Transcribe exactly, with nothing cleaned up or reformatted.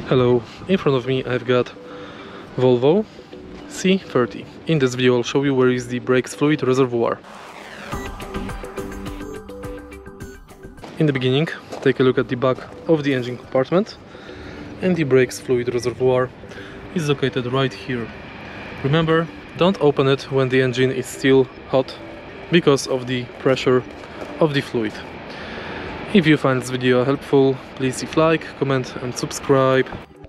Hello, in front of me I've got Volvo C thirty. In this video I'll show you where is the brakes fluid reservoir. In the beginning, take a look at the back of the engine compartment, and the brakes fluid reservoir is located right here. Remember, don't open it when the engine is still hot because of the pressure of the fluid. If you find this video helpful, please leave a like, comment and subscribe.